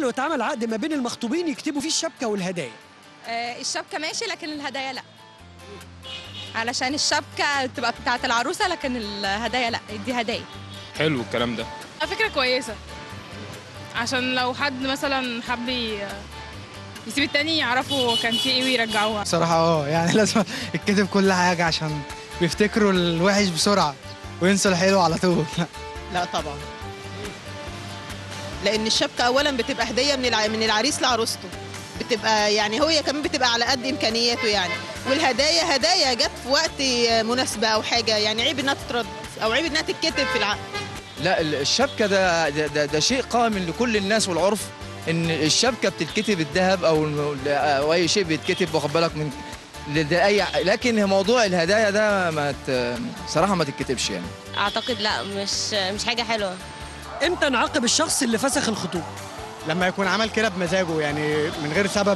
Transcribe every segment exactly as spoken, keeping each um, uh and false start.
لو اتعمل عقد ما بين المخطوبين يكتبوا فيه الشبكه والهدايا؟ آه الشبكه ماشي، لكن الهدايا لا، علشان الشبكه تبقى بتاعه العروسه لكن الهدايا لا، دي هدايا. حلو الكلام ده. فكره كويسه، عشان لو حد مثلا حب يسيب التاني يعرفوا كان في ايه ويرجعوها. بصراحه اه يعني لازم يتكتب كل حاجه عشان بيفتكروا الوحش بسرعه وينسوا الحلو على طول. لا طبعا، لان الشبكه اولا بتبقى هديه من الع... من العريس لعروسته، بتبقى يعني هو كمان بتبقى على قد امكانياته يعني، والهدايا هدايا جت في وقت مناسبه او حاجه، يعني عيب انها تترد او عيب انها تتكتب في العقد. لا الشبكه ده ده, ده, ده شيء قائم لكل الناس والعرف، ان الشبكه بتتكتب الذهب او او اي شيء بيتكتب، واخد بالك من اي، لكن موضوع الهدايا ده ما صراحه ما تتكتبش يعني. اعتقد لا، مش مش حاجه حلوه. امتى نعاقب الشخص اللي فسخ الخطوبه؟ لما يكون عمل كده بمزاجه، يعني من غير سبب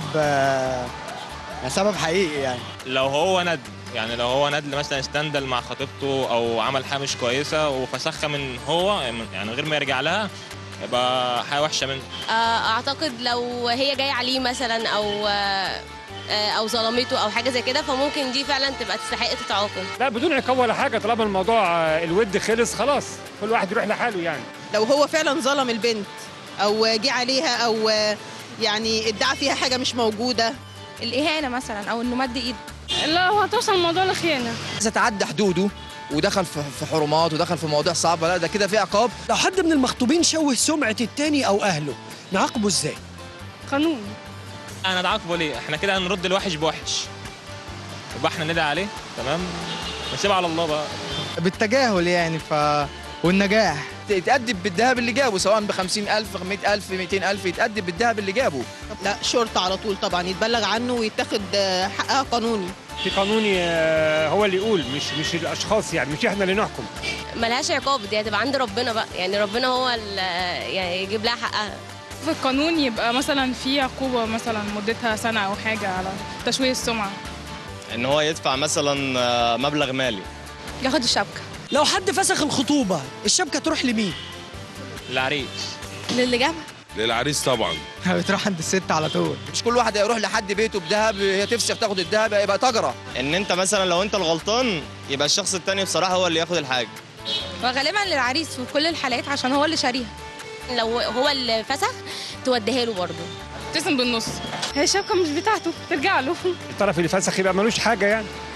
سبب حقيقي يعني. لو هو ند يعني لو هو ندل مثلا استندل مع خطيبته او عمل حاجه مش كويسه وفسخها من هو يعني غير ما يرجع لها، يبقى حاجه وحشه منه. اعتقد لو هي جايه عليه مثلا او او ظلمته او حاجه زي كده، فممكن دي فعلا تبقى تستحق تتعاقب. لا بدون عقاب ولا حاجه، طالما الموضوع الود خلص خلاص، كل واحد يروح لحاله يعني. لو هو فعلا ظلم البنت او جه عليها او يعني ادعى فيها حاجه مش موجوده، الاهانه مثلا او انه مد ايده. لا هو هتوصل الموضوع لخيانه. اذا تعدى حدوده ودخل في حرمات ودخل في مواضيع صعبه، لا ده كده في عقاب. لو حد من المخطوبين شوه سمعه التاني او اهله نعاقبه ازاي؟ قانون. انا اتعاقبه ليه؟ احنا كده هنرد الوحش بوحش، يبقى احنا ندعي عليه تمام ونسيبها على الله بقى. بالتجاهل يعني ف والنجاح يتأدب بالذهب اللي جابه، سواء ب خمسين ألف مئة ألف مئتين ألف، يتأدب بالذهب اللي جابه. لا شرطه على طول طبعا، يتبلغ عنه ويتاخد حقها قانوني. في قانوني هو اللي يقول، مش مش الاشخاص يعني، مش احنا اللي نحكم. ملهاش عقاب، دي هتبقى عند ربنا بقى، يعني ربنا هو اللي يعني يجيب لها حقها. في القانون يبقى مثلا في عقوبه مثلا مدتها سنه او حاجه على تشويه السمعه. ان هو يدفع مثلا مبلغ مالي. ياخد الشبكه. لو حد فسخ الخطوبه الشبكه تروح لمين؟ للعريس. للي جابها. للعريس طبعا. بتروح عند الست على طول. مش كل واحد هيروح لحد بيته بذهب، هي تفسخ تاخد الذهب، يبقى تجرى. ان انت مثلا لو انت الغلطان يبقى الشخص الثاني بصراحه هو اللي ياخد الحاجه. وغالبا للعريس في كل الحالات عشان هو اللي شاريها. لو هو اللي فسخ توديها له برضه. تقسم بالنص. هي الشبكه مش بتاعته، ترجع له. الطرف اللي فسخ يبقى ملوش حاجه يعني.